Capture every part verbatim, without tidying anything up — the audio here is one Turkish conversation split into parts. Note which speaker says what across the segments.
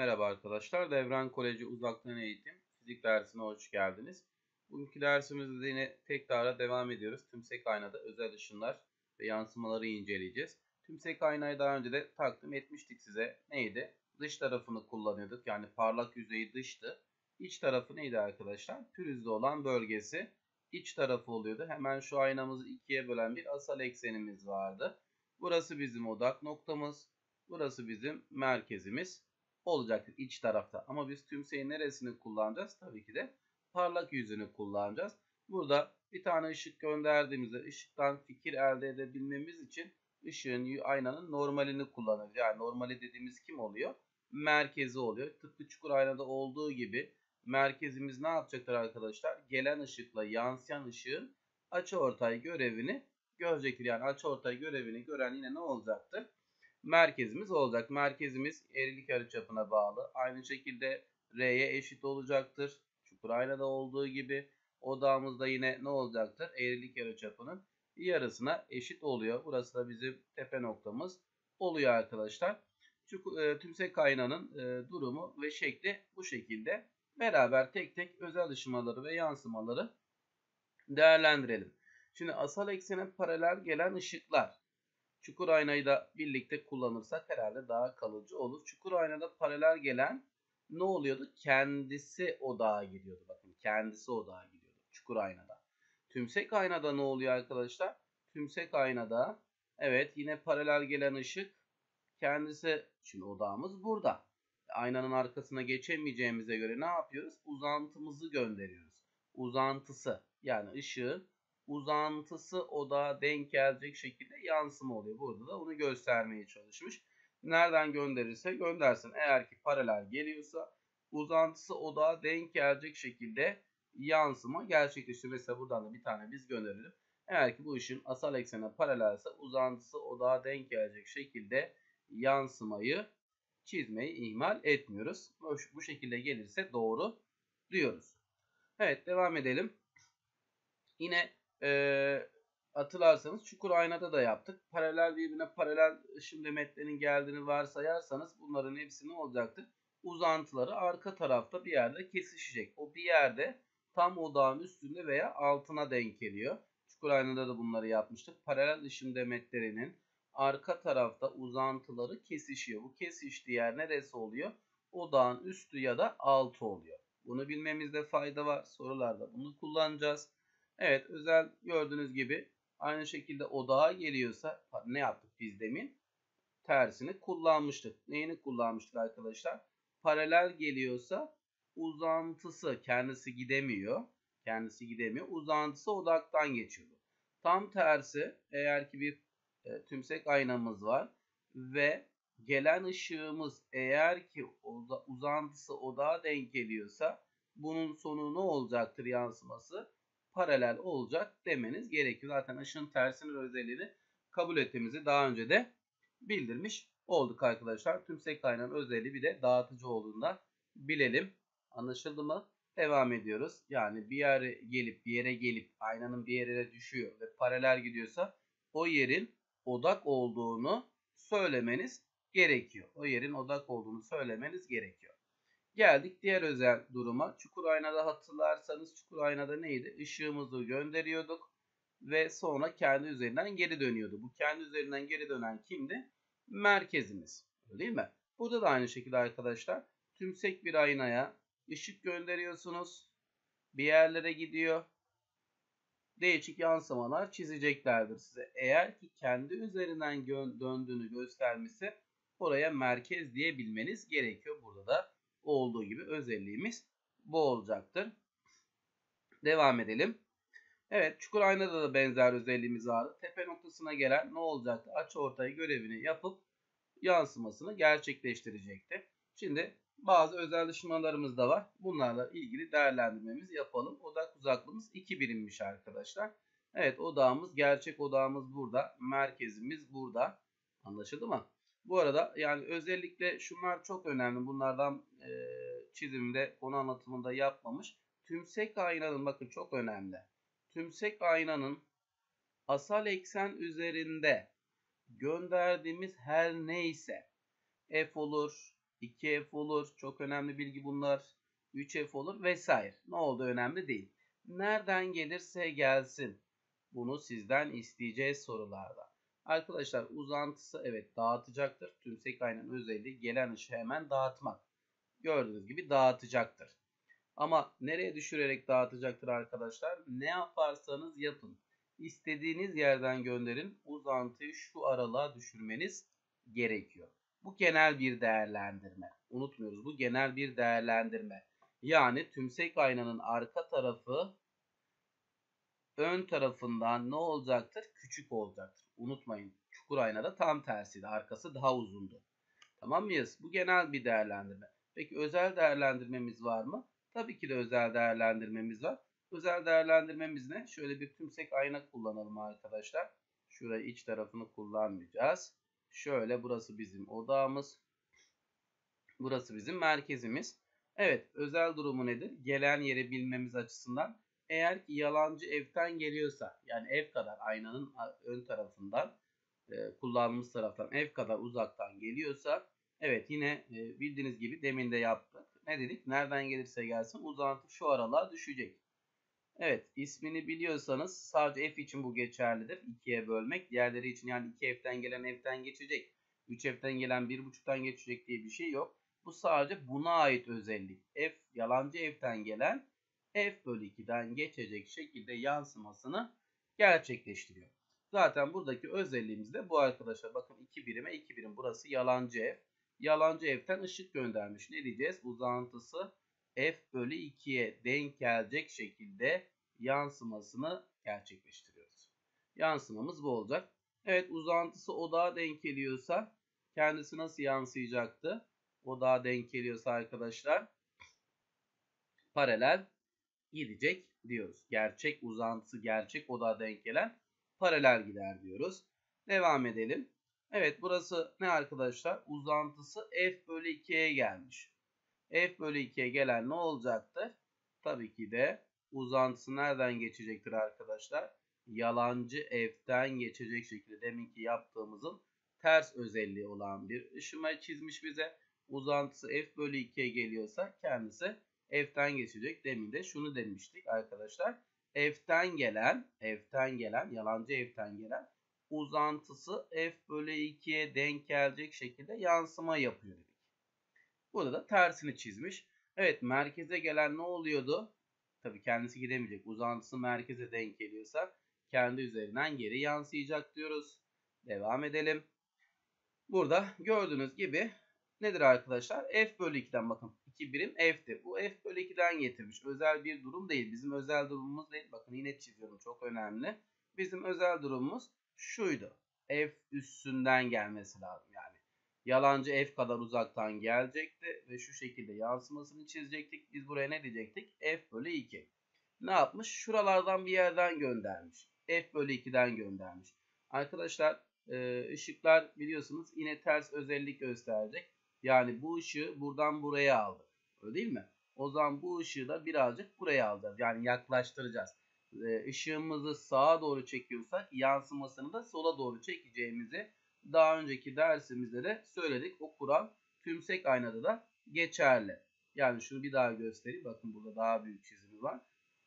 Speaker 1: Merhaba arkadaşlar. Devran Koleji Uzaktan Eğitim Fizik dersine hoş geldiniz. Bugünkü dersimizde de yine tekrara devam ediyoruz. Tümsek aynada özel ışınlar ve yansımaları inceleyeceğiz. Tümsek aynayı daha önce de takdim etmiştik size. Neydi? Dış tarafını kullanıyorduk. Yani parlak yüzeyi dıştı. İç tarafı neydi arkadaşlar? Pürüzlü olan bölgesi iç tarafı oluyordu. Hemen şu aynamızı ikiye bölen bir asal eksenimiz vardı. Burası bizim odak noktamız. Burası bizim merkezimiz olacaktır iç tarafta. Ama biz tümseyin neresini kullanacağız? Tabii ki de parlak yüzünü kullanacağız. Burada bir tane ışık gönderdiğimizde ışıktan fikir elde edebilmemiz için ışığın, aynanın normalini kullanırız. Yani normali dediğimiz kim oluyor? Merkezi oluyor. Tıpkı çukur aynada olduğu gibi merkezimiz ne yapacaktır arkadaşlar? Gelen ışıkla yansıyan ışığın açıortay görevini görecektir. Yani açıortay görevini gören yine ne olacaktır? Merkezimiz olacak. Merkezimiz eğrilik yarıçapına bağlı. Aynı şekilde R'ye eşit olacaktır. Çukur aynada olduğu gibi odağımız da yine ne olacaktır? Eğrilik yarıçapının yarısına eşit oluyor. Burası da bizim tepe noktamız oluyor arkadaşlar. Çukur, e, tümsek aynanın e, durumu ve şekli bu şekilde. Beraber tek tek özel ışımaları ve yansımaları değerlendirelim. Şimdi asal eksene paralel gelen ışıklar. Çukur aynayı da birlikte kullanırsak herhalde daha kalıcı olur. Çukur aynada paralel gelen ne oluyordu? Kendisi odağa gidiyordu. Bakın kendisi odağa gidiyordu çukur aynada. Tümsek aynada ne oluyor arkadaşlar? Tümsek aynada evet yine paralel gelen ışık kendisi, şimdi odağımız burada. Aynanın arkasına geçemeyeceğimize göre ne yapıyoruz? Uzantımızı gönderiyoruz. Uzantısı yani ışığın uzantısı odağa denk gelecek şekilde yansıma oluyor. Burada da onu göstermeye çalışmış. Nereden gönderirse göndersin. Eğer ki paralel geliyorsa uzantısı odağa denk gelecek şekilde yansıma gerçekleşiyor. Mesela buradan da bir tane biz gönderelim. Eğer ki bu ışığın asal eksene paralelse uzantısı odağa denk gelecek şekilde yansımayı çizmeyi ihmal etmiyoruz. Bu şekilde gelirse doğru diyoruz. Evet, devam edelim. Yine e, hatırlarsanız çukur aynada da yaptık. Paralel birbirine paralel ışın demetlerinin geldiğini varsayarsanız bunların hepsi ne olacaktır? Uzantıları arka tarafta bir yerde kesişecek. O bir yerde tam odağın üstünde veya altına denk geliyor. Çukur aynada da bunları yapmıştık. Paralel ışın demetlerinin arka tarafta uzantıları kesişiyor. Bu kesiştiği yer neresi oluyor? Odağın üstü ya da altı oluyor. Bunu bilmemizde fayda var. Sorularda bunu kullanacağız. Evet, özel gördüğünüz gibi aynı şekilde odağa geliyorsa ne yaptık biz demin? Tersini kullanmıştık. Neyini kullanmıştık arkadaşlar? Paralel geliyorsa uzantısı kendisi gidemiyor. Kendisi gidemiyor. Uzantısı odaktan geçiyordu. Tam tersi eğer ki bir e, tümsek aynamız var ve gelen ışığımız eğer ki uzantısı odağa denk geliyorsa bunun sonu ne olacaktır yansıması? Paralel olacak demeniz gerekiyor. Zaten ışığın tersinin özelliğini kabul ettiğimizi daha önce de bildirmiş olduk arkadaşlar. Tümsek kaynağının özelliği bir de dağıtıcı olduğunda bilelim. Anlaşıldı mı? Devam ediyoruz. Yani bir yere gelip bir yere gelip aynanın bir yere düşüyor ve paralel gidiyorsa o yerin odak olduğunu söylemeniz gerekiyor. O yerin odak olduğunu söylemeniz gerekiyor. Geldik diğer özel duruma. Çukur aynada hatırlarsanız çukur aynada neydi? Işığımızı gönderiyorduk ve sonra kendi üzerinden geri dönüyordu. Bu kendi üzerinden geri dönen kimdi? Merkezimiz. Değil mi? Burada da aynı şekilde arkadaşlar tümsek bir aynaya ışık gönderiyorsunuz. Bir yerlere gidiyor. Değişik yansımalar çizeceklerdir size. Eğer ki kendi üzerinden döndüğünü göstermesi oraya merkez diyebilmeniz gerekiyor. Burada da olduğu gibi özelliğimiz bu olacaktır. Devam edelim. Evet, çukur aynada da benzer özelliğimiz vardı. Tepe noktasına gelen ne olacaktı? Açıortay görevini yapıp yansımasını gerçekleştirecekti. Şimdi bazı özel ışımalarımız da var. Bunlarla ilgili değerlendirmemizi yapalım. Odak uzaklığımız iki birimmiş arkadaşlar. Evet, odağımız, gerçek odağımız burada. Merkezimiz burada. Anlaşıldı mı? Bu arada yani özellikle şunlar çok önemli. Bunlardan e, çizimde, konu anlatımında yapmamış. Tümsek aynanın bakın çok önemli. Tümsek aynanın asal eksen üzerinde gönderdiğimiz her neyse f olur, iki f olur. Çok önemli bilgi bunlar. üç f olur vesaire. Ne oldu önemli değil. Nereden gelirse gelsin. Bunu sizden isteyeceğiz sorularda. Arkadaşlar uzantısı evet dağıtacaktır. Tümsek aynanın özelliği gelen ışığı hemen dağıtmak. Gördüğünüz gibi dağıtacaktır. Ama nereye düşürerek dağıtacaktır arkadaşlar? Ne yaparsanız yapın. İstediğiniz yerden gönderin. Uzantıyı şu aralığa düşürmeniz gerekiyor. Bu genel bir değerlendirme. Unutmuyoruz, bu genel bir değerlendirme. Yani tümsek aynanın arka tarafı ön tarafından ne olacaktır? Küçük olacaktır. Unutmayın, çukur aynada tam tersiydi. Arkası daha uzundu. Tamam mıyız? Bu genel bir değerlendirme. Peki özel değerlendirmemiz var mı? Tabii ki de özel değerlendirmemiz var. Özel değerlendirmemiz ne? Şöyle bir tümsek ayna kullanalım arkadaşlar. Şurayı iç tarafını kullanmayacağız. Şöyle burası bizim odağımız. Burası bizim merkezimiz. Evet, özel durumu nedir? Gelen yeri bilmemiz açısından eğer ki yalancı F'ten geliyorsa, yani F kadar aynanın ön tarafından e, kullanılmış taraftan F kadar uzaktan geliyorsa, evet yine e, bildiğiniz gibi demin de yaptık. Ne dedik? Nereden gelirse gelsin uzantı şu aralığa düşecek. Evet, ismini biliyorsanız sadece F için bu geçerlidir. ikiye bölmek. Diğerleri için yani iki F'ten gelen F'ten geçecek. üç F'ten gelen bir buçuktan geçecek diye bir şey yok. Bu sadece buna ait özellik. F yalancı F'ten gelen F bölü ikiden geçecek şekilde yansımasını gerçekleştiriyor. Zaten buradaki özelliğimiz de bu arkadaşlar. Bakın iki birime iki birim. Burası yalancı F. Yalancı F'ten ışık göndermiş. Ne diyeceğiz? Uzantısı F bölü ikiye denk gelecek şekilde yansımasını gerçekleştiriyoruz. Yansımamız bu olacak. Evet, uzantısı odağa denk geliyorsa kendisi nasıl yansıyacaktı? Odağa denk geliyorsa arkadaşlar paralel gidecek diyoruz. Gerçek uzantısı gerçek odağa denk gelen paralel gider diyoruz. Devam edelim. Evet, burası ne arkadaşlar? Uzantısı F bölü ikiye gelmiş. F bölü ikiye gelen ne olacaktır? Tabii ki de uzantısı nereden geçecektir arkadaşlar? Yalancı F'ten geçecek şekilde deminki yaptığımızın ters özelliği olan bir ışıma çizmiş bize. Uzantısı F bölü ikiye geliyorsa kendisi F'ten geçecek. Demin de şunu demiştik arkadaşlar. F'ten gelen, F'ten gelen, yalancı F'ten gelen uzantısı F bölü ikiye denk gelecek şekilde yansıma yapıyor dedik. Burada da tersini çizmiş. Evet, merkeze gelen ne oluyordu? Tabii kendisi gidemeyecek. Uzantısı merkeze denk geliyorsa kendi üzerinden geri yansıyacak diyoruz. Devam edelim. Burada gördüğünüz gibi nedir arkadaşlar? F bölü ikiden bakın. iki birim F'tir. Bu F bölü ikiden getirmiş. Özel bir durum değil. Bizim özel durumumuz değil. Bakın yine çiziyorum. Çok önemli. Bizim özel durumumuz şuydu. F üstünden gelmesi lazım yani. Yalancı F kadar uzaktan gelecekti ve şu şekilde yansımasını çizecektik. Biz buraya ne diyecektik? F bölü iki. Ne yapmış? Şuralardan bir yerden göndermiş. F bölü ikiden göndermiş. Arkadaşlar ışıklar biliyorsunuz yine ters özellik gösterecek. Yani bu ışığı buradan buraya aldık. Öyle değil mi? O zaman bu ışığı da birazcık buraya alacağız. Yani yaklaştıracağız. Işığımızı sağa doğru çekiyorsak yansımasını da sola doğru çekeceğimizi daha önceki dersimizde de söyledik. O kural tümsek aynada da geçerli. Yani şunu bir daha göstereyim. Bakın burada daha büyük çizimi var.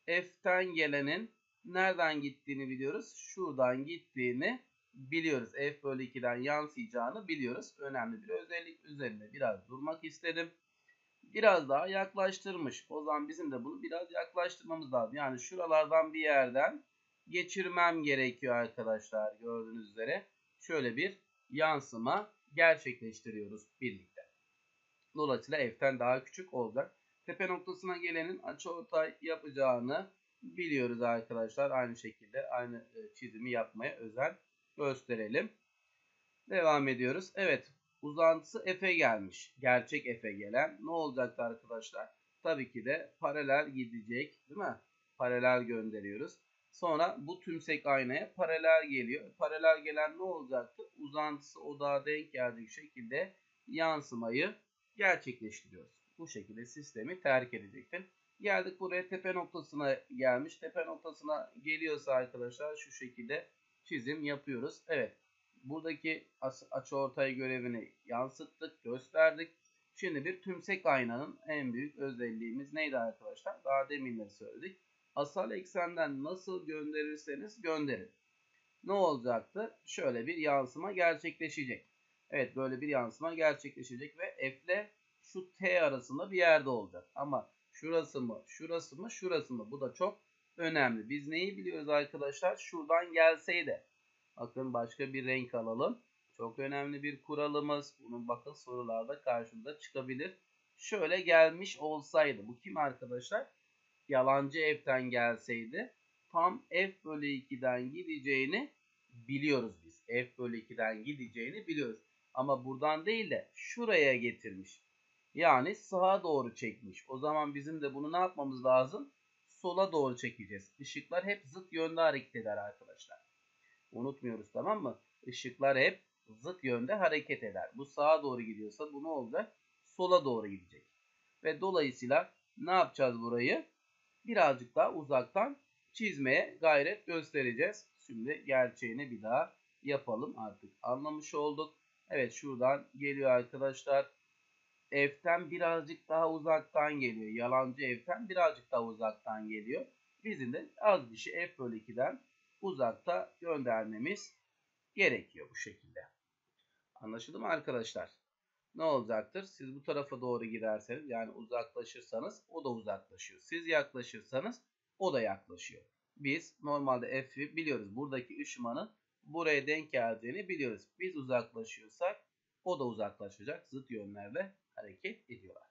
Speaker 1: F'ten gelenin nereden gittiğini biliyoruz. Şuradan gittiğini biliyoruz. F bölü ikiden yansıyacağını biliyoruz. Önemli bir özellik üzerinde biraz durmak istedim. Biraz daha yaklaştırmış. O zaman bizim de bunu biraz yaklaştırmamız lazım. Yani şuralardan bir yerden geçirmem gerekiyor arkadaşlar. Gördüğünüz üzere şöyle bir yansıma gerçekleştiriyoruz birlikte. Dolayısıyla F'ten daha küçük olacak. Tepe noktasına gelenin açıortay yapacağını biliyoruz arkadaşlar. Aynı şekilde aynı çizimi yapmaya özen gösterelim. Devam ediyoruz. Evet, uzantısı F'e gelmiş. Gerçek F'e gelen ne olacaktı arkadaşlar? Tabii ki de paralel gidecek, değil mi? Paralel gönderiyoruz. Sonra bu tümsek aynaya paralel geliyor. Paralel gelen ne olacaktı? Uzantısı odağa denk gelecek şekilde yansımayı gerçekleştiriyoruz. Bu şekilde sistemi terk edecektir. Geldik buraya, tepe noktasına gelmiş. Tepe noktasına geliyorsa arkadaşlar şu şekilde çizim yapıyoruz. Evet. Buradaki açıortay görevini yansıttık, gösterdik. Şimdi bir tümsek aynanın en büyük özelliğimiz neydi arkadaşlar? Daha demin de söyledik. Asal eksenden nasıl gönderirseniz gönderin. Ne olacaktı? Şöyle bir yansıma gerçekleşecek. Evet, böyle bir yansıma gerçekleşecek ve F ile şu T arasında bir yerde olacak. Ama şurası mı, şurası mı, şurası mı? Bu da çok önemli. Biz neyi biliyoruz arkadaşlar? Şuradan gelseydi. Bakın başka bir renk alalım. Çok önemli bir kuralımız. Bunun bakın sorularda karşımıza çıkabilir. Şöyle gelmiş olsaydı. Bu kim arkadaşlar? Yalancı F'ten gelseydi tam F bölü iki'den gideceğini biliyoruz biz. F bölü iki'den gideceğini biliyoruz. Ama buradan değil de şuraya getirmiş. Yani sağa doğru çekmiş. O zaman bizim de bunu ne yapmamız lazım? Sola doğru çekeceğiz. Işıklar hep zıt yönde hareket eder arkadaşlar. Unutmuyoruz, tamam mı? Işıklar hep zıt yönde hareket eder. Bu sağa doğru gidiyorsa bu ne olacak? Sola doğru gidecek. Ve dolayısıyla ne yapacağız burayı? Birazcık daha uzaktan çizmeye gayret göstereceğiz. Şimdi gerçeğini bir daha yapalım, artık anlamış olduk. Evet, şuradan geliyor arkadaşlar. F'ten birazcık daha uzaktan geliyor. Yalancı F'ten birazcık daha uzaktan geliyor. Bizim de az bir şey F bölü iki'den uzakta göndermemiz gerekiyor bu şekilde. Anlaşıldı mı arkadaşlar? Ne olacaktır? Siz bu tarafa doğru giderseniz, yani uzaklaşırsanız o da uzaklaşıyor. Siz yaklaşırsanız o da yaklaşıyor. Biz normalde F'i biliyoruz. Buradaki ışımanın buraya denk geldiğini biliyoruz. Biz uzaklaşıyorsak o da uzaklaşacak. Zıt yönlerde hareket ediyorlar.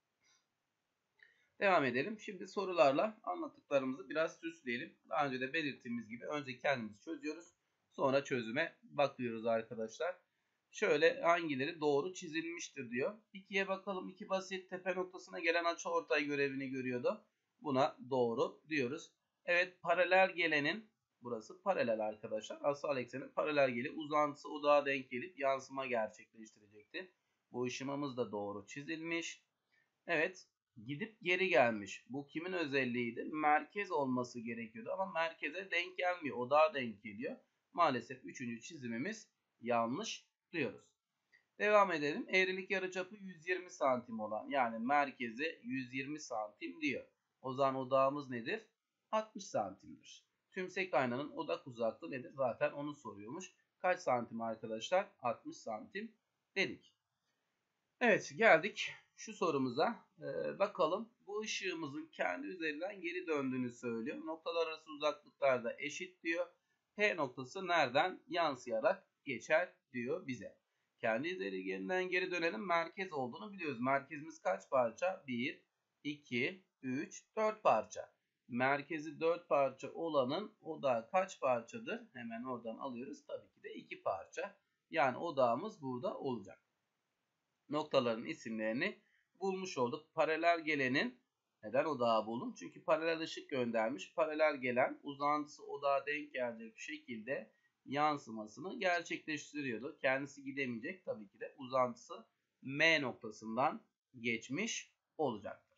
Speaker 1: Devam edelim. Şimdi sorularla anlattıklarımızı biraz süsleyelim. Daha önce de belirttiğimiz gibi önce kendimiz çözüyoruz. Sonra çözüme bakıyoruz arkadaşlar. Şöyle hangileri doğru çizilmiştir diyor. ikiye bakalım. iki basit, tepe noktasına gelen açıortay görevini görüyordu. Buna doğru diyoruz. Evet, paralel gelenin, burası paralel arkadaşlar. Asal eksenin paralel geli uzantısı odağa denk gelip yansıma gerçekleştirecekti. Bu ışımamız da doğru çizilmiş. Evet, gidip geri gelmiş. Bu kimin özelliğiydi? Merkez olması gerekiyordu ama merkeze denk gelmiyor. Odağa denk geliyor. Maalesef üçüncü çizimimiz yanlış diyoruz. Devam edelim. Eğrilik yarıçapı yüz yirmi santim olan, yani merkeze yüz yirmi santim diyor. O zaman odağımız nedir? altmış santimdir. Tümsek aynanın odak uzaklığı nedir? Zaten onu soruyormuş. Kaç santim arkadaşlar? altmış santim dedik. Evet, geldik şu sorumuza. Ee, bakalım, bu ışığımızın kendi üzerinden geri döndüğünü söylüyor. Noktalar arası uzaklıklar da eşit diyor. P noktası nereden yansıyarak geçer diyor bize. Kendi üzerinden geri dönelim, merkez olduğunu biliyoruz. Merkezimiz kaç parça? bir, iki, üç, dört parça. Merkezi dört parça olanın odağı kaç parçadır? Hemen oradan alıyoruz. Tabii ki de iki parça. Yani odağımız burada olacak. Noktaların isimlerini bulmuş olduk. Paralel gelenin neden odağı buldum? Çünkü paralel ışık göndermiş. Paralel gelen uzantısı odağa denk gelecek şekilde yansımasını gerçekleştiriyordu. Kendisi gidemeyecek, tabii ki de uzantısı M noktasından geçmiş olacaktır.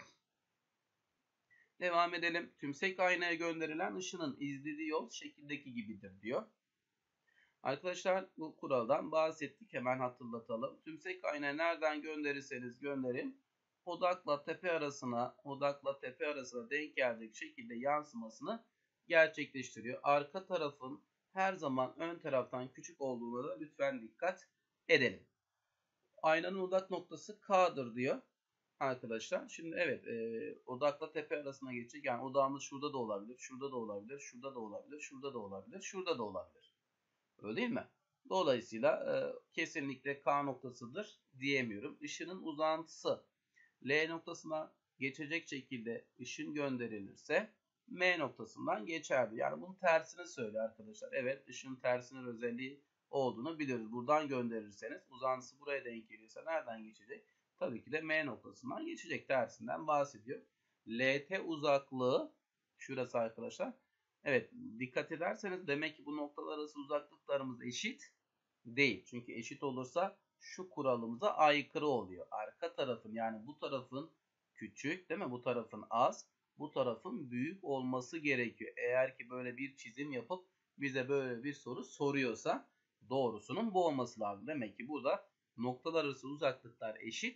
Speaker 1: Devam edelim. Tümsek aynaya gönderilen ışının izlediği yol şekildeki gibidir diyor. Arkadaşlar, bu kuraldan bahsettik. Hemen hatırlatalım. Tümsek aynayı nereden gönderirseniz gönderin, odakla tepe arasına, odakla tepe arasına denk gelecek şekilde yansımasını gerçekleştiriyor. Arka tarafın her zaman ön taraftan küçük olduğuna da lütfen dikkat edelim. Aynanın odak noktası K'dır diyor arkadaşlar. Şimdi evet, e, odakla tepe arasına geçecek. Yani odağımız şurada da olabilir, şurada da olabilir, şurada da olabilir, şurada da olabilir, şurada da olabilir. Öyle değil mi? Dolayısıyla e, kesinlikle K noktasıdır diyemiyorum. Işının uzantısı L noktasına geçecek şekilde ışın gönderilirse M noktasından geçerdi. Yani bunun tersini söylüyor arkadaşlar. Evet, ışının tersinin özelliği olduğunu biliyoruz. Buradan gönderirseniz uzantısı buraya denk geliyorsa nereden geçecek? Tabii ki de M noktasından geçecek. Tersinden bahsediyor. L T uzaklığı şurası arkadaşlar. Evet, dikkat ederseniz demek ki bu noktalar arası uzaklıklarımız eşit değil. Çünkü eşit olursa şu kuralımıza aykırı oluyor. Arka tarafın, yani bu tarafın küçük, değil mi? Bu tarafın az, bu tarafın büyük olması gerekiyor. Eğer ki böyle bir çizim yapıp bize böyle bir soru soruyorsa doğrusunun bu olması lazım. Demek ki burada noktalar arası uzaklıklar eşit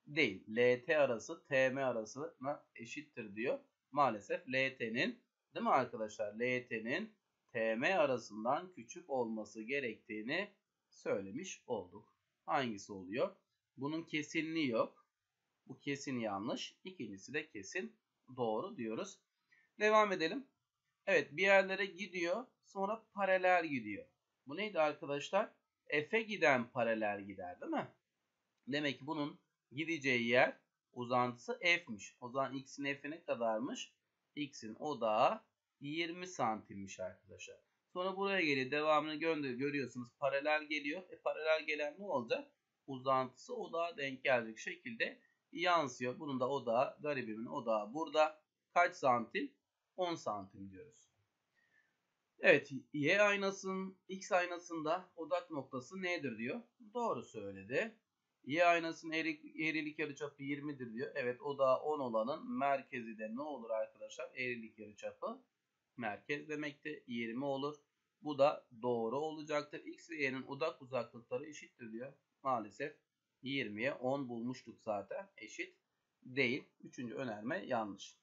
Speaker 1: değil. L T arası T M arasına eşittir diyor. Maalesef L T'nin, değil mi arkadaşlar? L T'nin T M arasından küçük olması gerektiğini söylemiş olduk. Hangisi oluyor? Bunun kesinliği yok. Bu kesin yanlış. İkincisi de kesin doğru diyoruz. Devam edelim. Evet, bir yerlere gidiyor. Sonra paralel gidiyor. Bu neydi arkadaşlar? F'e giden paralel gider, değil mi? Demek ki bunun gideceği yer uzantısı F'miş. O zaman X'in F'i ne kadarmış? X'in odağı yirmi santimmiş arkadaşlar. Sonra buraya geliyor. Devamını gönderiyor. Görüyorsunuz paralel geliyor. E, paralel gelen ne olacak? Uzantısı odağa denk gelecek şekilde yansıyor. Bunun da odağı, garibimin odağı burada. Kaç santim? on santim diyoruz. Evet, Y aynasının X aynasında odak noktası nedir diyor. Doğru söyledi. Y aynasının eğrilik yarıçapı yirmidir diyor. Evet, odağı on olanın merkezi de ne olur arkadaşlar? Eğrilik yarıçapı merkez demekti. yirmi olur. Bu da doğru olacaktır. X ve Y'nin odak uzaklıkları eşittir diyor. Maalesef yirmiye on bulmuştuk zaten. Eşit değil. Üçüncü önerme yanlış.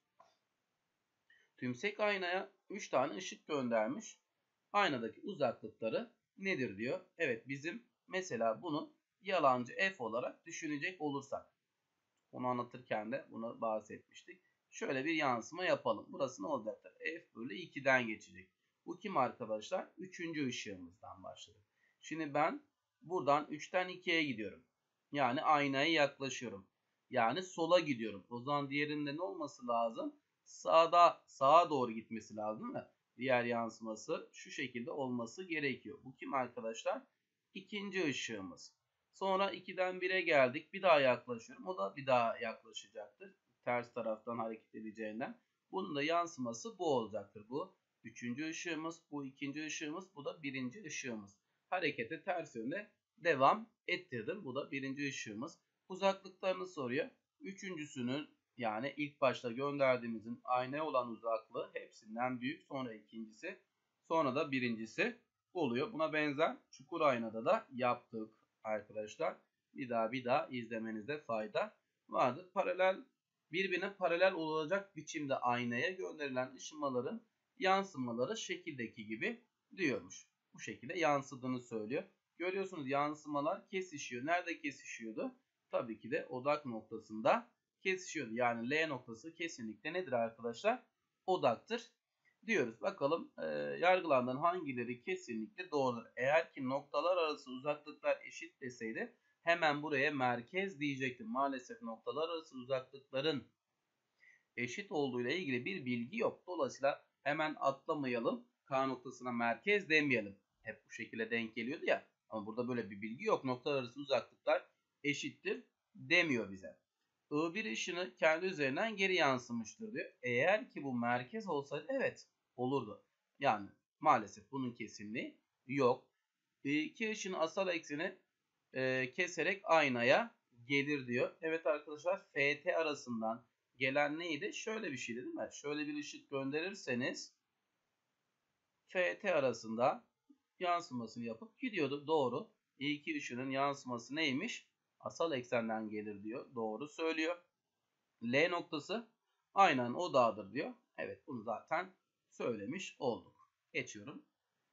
Speaker 1: Tümsek aynaya üç tane ışık göndermiş. Aynadaki uzaklıkları nedir diyor. Evet, bizim mesela bunu yalancı F olarak düşünecek olursak. Onu anlatırken de bunu bahsetmiştik. Şöyle bir yansıma yapalım. Burası ne olacaktır? F bölü iki'den geçecek. Bu kim arkadaşlar? Üçüncü ışığımızdan başladı. Şimdi ben buradan üçten iki'ye gidiyorum. Yani aynaya yaklaşıyorum. Yani sola gidiyorum. O zaman diğerinde ne olması lazım? Sağda, sağa doğru gitmesi lazım değil mi? Diğer yansıması şu şekilde olması gerekiyor. Bu kim arkadaşlar? İkinci ışığımız. Sonra iki'den bir'e geldik. Bir daha yaklaşıyorum. O da bir daha yaklaşacaktır. Ters taraftan hareket edeceğinden. Bunun da yansıması bu olacaktır. Bu üçüncü ışığımız, bu ikinci ışığımız, bu da birinci ışığımız. Harekete ters yönde devam ettirdim. Bu da birinci ışığımız. Uzaklıklarını soruyor. Üçüncüsünün yani ilk başta gönderdiğimizin aynaya olan uzaklığı hepsinden büyük. Sonra ikincisi, sonra da birincisi oluyor. Buna benzer çukur aynada da yaptık arkadaşlar. Bir daha bir daha izlemenizde fayda vardır. Paralel, birbirine paralel olacak biçimde aynaya gönderilen ışımaların yansımaları şekildeki gibi diyormuş. Bu şekilde yansıdığını söylüyor. Görüyorsunuz yansımalar kesişiyor. Nerede kesişiyordu? Tabii ki de odak noktasında kesişiyordu. Yani L noktası kesinlikle nedir arkadaşlar? Odaktır diyoruz. Bakalım e, yargılardan hangileri kesinlikle doğrudur. Eğer ki noktalar arası uzaklıklar eşit deseydi hemen buraya merkez diyecektim. Maalesef noktalar arası uzaklıkların eşit olduğu ile ilgili bir bilgi yok. Dolayısıyla hemen atlamayalım. K noktasına merkez demeyelim. Hep bu şekilde denk geliyordu ya. Ama burada böyle bir bilgi yok. Noktalar arası uzaklıklar eşittir demiyor bize. I bir ışını kendi üzerinden geri yansımıştır diyor. Eğer ki bu merkez olsaydı evet olurdu. Yani maalesef bunun kesinliği yok. I iki ışının asal ekseni e, keserek aynaya gelir diyor. Evet arkadaşlar F T arasından gelen neydi? Şöyle bir şeydi değil mi? Şöyle bir ışık gönderirseniz F T arasında yansımasını yapıp gidiyordu. Doğru. I iki ışının yansıması neymiş? Asal eksenden gelir diyor. Doğru söylüyor. L noktası aynanın odağıdır diyor. Evet bunu zaten söylemiş olduk. Geçiyorum.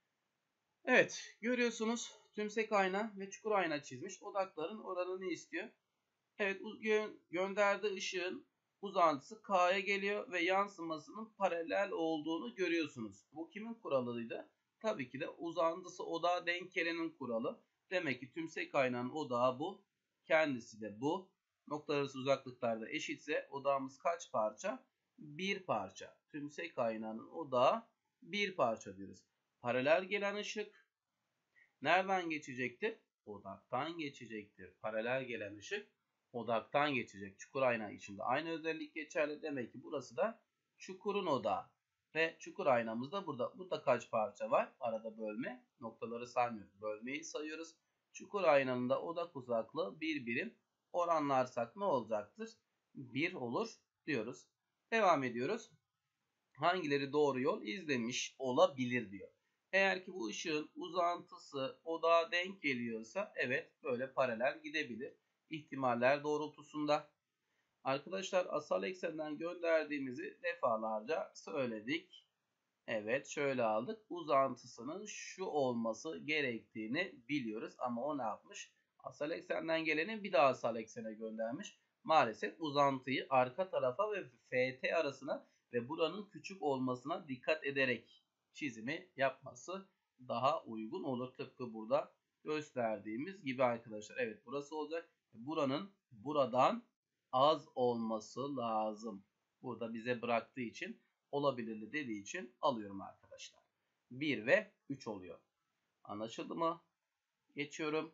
Speaker 1: Evet görüyorsunuz tümsek ayna ve çukur ayna çizmiş. Odakların oranını istiyor. Evet gö gönderdiği ışığın uzantısı K'ya geliyor ve yansımasının paralel olduğunu görüyorsunuz. Bu kimin kuralıydı? Tabii ki de uzantısı odağa denk gelenin kuralı. Demek ki tümsek aynanın odağı bu. Kendisi de bu. Noktalar arası uzaklıklarda eşitse odağımız kaç parça? Bir parça. Tümsek aynanın odağı bir parça diyoruz. Paralel gelen ışık nereden geçecektir? Odaktan geçecektir. Paralel gelen ışık odaktan geçecek. Çukur ayna içinde aynı özellik geçerli. Demek ki burası da çukurun odağı. Ve çukur aynamız da burada. Burada kaç parça var? Arada bölme. Noktaları saymıyoruz. Bölmeyi sayıyoruz. Çukur aynanın da odak uzaklığı bir birim. Oranlarsak ne olacaktır? bir olur diyoruz. Devam ediyoruz. Hangileri doğru yol izlemiş olabilir diyor. Eğer ki bu ışığın uzantısı odağa denk geliyorsa evet böyle paralel gidebilir. ihtimaller doğrultusunda. Arkadaşlar asal eksenden gönderdiğimizi defalarca söyledik. Evet, şöyle aldık. Uzantısının şu olması gerektiğini biliyoruz. Ama o ne yapmış? Asal eksenden geleni bir daha asal eksene göndermiş. Maalesef uzantıyı arka tarafa ve F T arasına ve buranın küçük olmasına dikkat ederek çizimi yapması daha uygun olur. Tıpkı burada gösterdiğimiz gibi arkadaşlar. Evet, burası olacak. Buranın buradan az olması lazım. Burada bize bıraktığı için, olabilirli dediği için alıyorum arkadaşlar. bir ve üç oluyor. Anlaşıldı mı? Geçiyorum.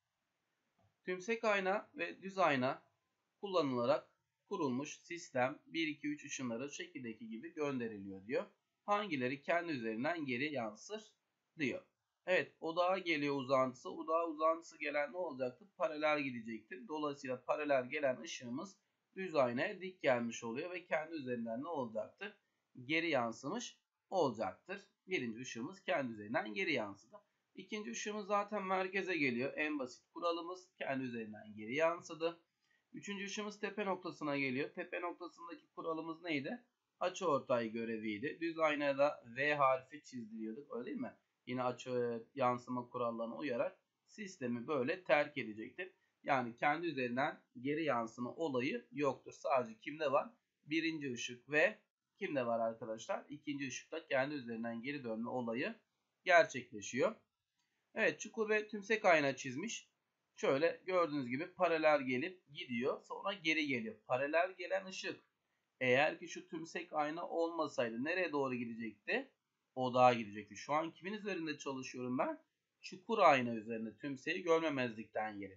Speaker 1: Tümsek ayna ve düz ayna kullanılarak kurulmuş sistem bir, iki, üç ışınları şekildeki gibi gönderiliyor diyor. Hangileri kendi üzerinden geri yansır diyor. Evet, odağa geliyor uzantısı. Odağa uzantısı gelen ne olacaktır? Paralel gidecektir. Dolayısıyla paralel gelen ışığımız düz aynaya dik gelmiş oluyor ve kendi üzerinden ne olacaktır? Geri yansımış olacaktır. Birinci ışığımız kendi üzerinden geri yansıdı. İkinci ışığımız zaten merkeze geliyor. En basit kuralımız kendi üzerinden geri yansıdı. Üçüncü ışığımız tepe noktasına geliyor. Tepe noktasındaki kuralımız neydi? Açıortay göreviydi. Düz aynaya da V harfi çizdiriyorduk, öyle değil mi? Yine açı yansıma kurallarına uyarak sistemi böyle terk edecektir. Yani kendi üzerinden geri yansıma olayı yoktur. Sadece kimde var? Birinci ışık ve kimde var arkadaşlar? İkinci ışıkta kendi üzerinden geri dönme olayı gerçekleşiyor. Evet, çukur ve tümsek ayna çizmiş. Şöyle gördüğünüz gibi paralel gelip gidiyor. Sonra geri geliyor. Paralel gelen ışık eğer ki şu tümsek ayna olmasaydı nereye doğru gidecekti? Odağa gidecekti. Şu an kimin üzerinde çalışıyorum ben? Çukur ayna üzerinde, tümseyi görmemezlikten geri.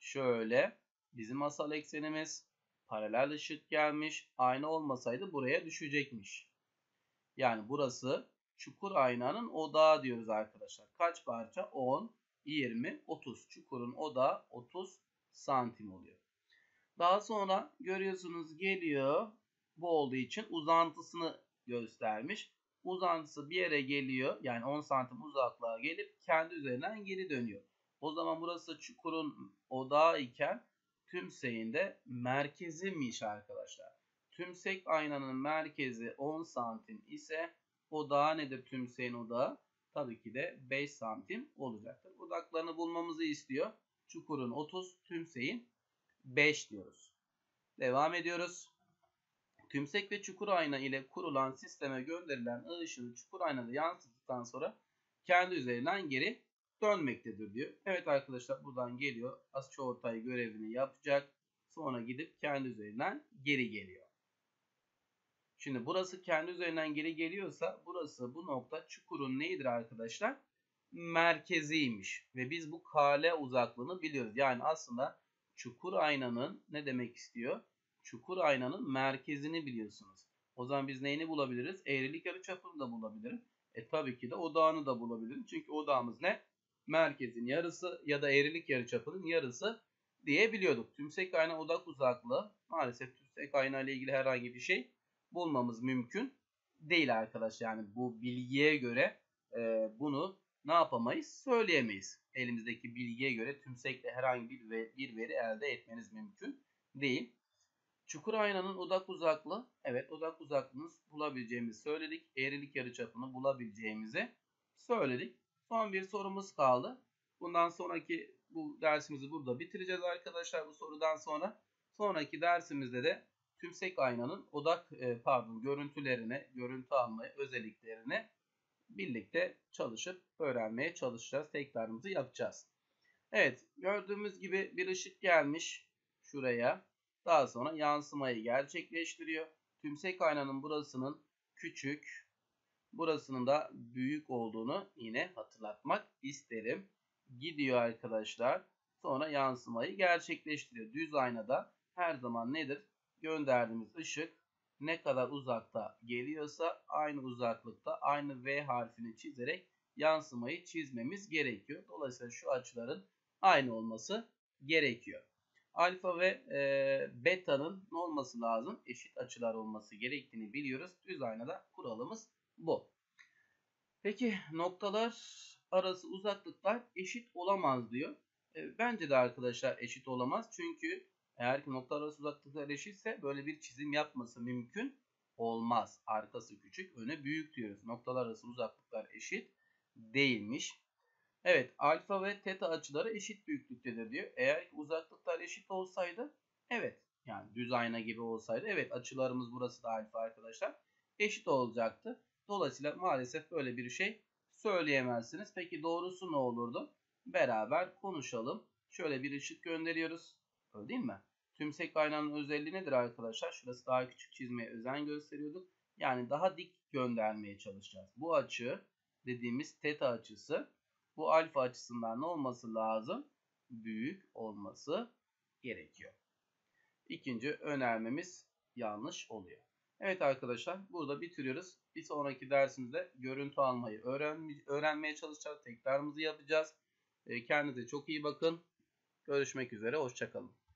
Speaker 1: Şöyle bizim asal eksenimiz, paralel ışık gelmiş. Ayna olmasaydı buraya düşecekmiş. Yani burası çukur aynanın odağı diyoruz arkadaşlar. Kaç parça? on, yirmi, otuz. Çukurun odağı otuz santim oluyor. Daha sonra görüyorsunuz geliyor. Bu olduğu için uzantısını göstermiş. Uzantısı bir yere geliyor. Yani on santim uzaklığa gelip kendi üzerinden geri dönüyor. O zaman burası çukurun odağı iken tümseyin de merkeziymiş arkadaşlar. Tümsek aynanın merkezi on santim ise odağı nedir tümseyin odağı? Tabii ki de beş santim olacaktır. Odaklarını bulmamızı istiyor. Çukurun otuz, tümseyin beş diyoruz. Devam ediyoruz. Tümsek ve çukur ayna ile kurulan sisteme gönderilen ışığı çukur aynada yansıttıktan sonra kendi üzerinden geri dönmektedir diyor. Evet arkadaşlar, buradan geliyor. Açıortay görevini yapacak. Sonra gidip kendi üzerinden geri geliyor. Şimdi burası kendi üzerinden geri geliyorsa burası, bu nokta çukurun neyidir arkadaşlar? Merkeziymiş. Ve biz bu K L uzaklığını biliyoruz. Yani aslında çukur aynanın ne demek istiyor? Çukur aynanın merkezini biliyorsunuz. O zaman biz neyini bulabiliriz? Eğrilik yarıçapını da bulabilirim. E tabii ki de odağını da bulabilirim. Çünkü odağımız ne? Merkezin yarısı ya da eğrilik yarıçapının yarısı diyebiliyorduk. Tümsek ayna odak uzaklığı. Maalesef tümsek ayna ile ilgili herhangi bir şey bulmamız mümkün değil arkadaş. Yani bu bilgiye göre e, bunu ne yapamayız? Söyleyemeyiz. Elimizdeki bilgiye göre tümsekle herhangi bir, bir veri elde etmeniz mümkün değil. Çukur aynanın odak uzaklığı. Evet, odak uzaklığını bulabileceğimizi söyledik. Eğrilik yarıçapını bulabileceğimizi söyledik. Son bir sorumuz kaldı. Bundan sonraki bu dersimizi burada bitireceğiz arkadaşlar, bu sorudan sonra. Sonraki dersimizde de tümsek aynanın odak pardon görüntülerine, görüntü alma özelliklerini birlikte çalışıp öğrenmeye çalışacağız. Tekrarımızı yapacağız. Evet, gördüğümüz gibi bir ışık gelmiş şuraya. Daha sonra yansımayı gerçekleştiriyor. Tümsek aynanın burasının küçük, burasının da büyük olduğunu yine hatırlatmak isterim. Gidiyor arkadaşlar. Sonra yansımayı gerçekleştiriyor. Düz aynada her zaman nedir? Gönderdiğimiz ışık ne kadar uzakta geliyorsa aynı uzaklıkta aynı V harfini çizerek yansımayı çizmemiz gerekiyor. Dolayısıyla şu açıların aynı olması gerekiyor. Alfa ve e, beta'nın ne olması lazım? Eşit açılar olması gerektiğini biliyoruz. Düz aynada kuralımız bu. Peki noktalar arası uzaklıklar eşit olamaz diyor. E, bence de arkadaşlar eşit olamaz. Çünkü eğer ki noktalar arası uzaklıklar eşitse böyle bir çizim yapması mümkün olmaz. Arkası küçük, önü büyük diyoruz. Noktalar arası uzaklıklar eşit değilmiş. Evet, alfa ve teta açıları eşit büyüklüktedir diyor. Eğer ki uzaklıklar eşit olsaydı, evet, yani düz ayna gibi olsaydı, evet, açılarımız burası da alfa arkadaşlar, eşit olacaktı. Dolayısıyla maalesef böyle bir şey söyleyemezsiniz. Peki doğrusu ne olurdu? Beraber konuşalım. Şöyle bir ışık gönderiyoruz. Öyle değil mi? Tümsek aynanın özelliği nedir arkadaşlar? Şurası daha küçük çizmeye özen gösteriyorduk. Yani daha dik göndermeye çalışacağız. Bu açı dediğimiz teta açısı, bu alfa açısından ne olması lazım? Büyük olması gerekiyor. İkinci önermemiz yanlış oluyor. Evet arkadaşlar, burada bitiriyoruz. Bir sonraki dersimizde görüntü almayı öğrenmeye çalışacağız. Tekrarımızı yapacağız. Kendinize çok iyi bakın. Görüşmek üzere. Hoşça kalın.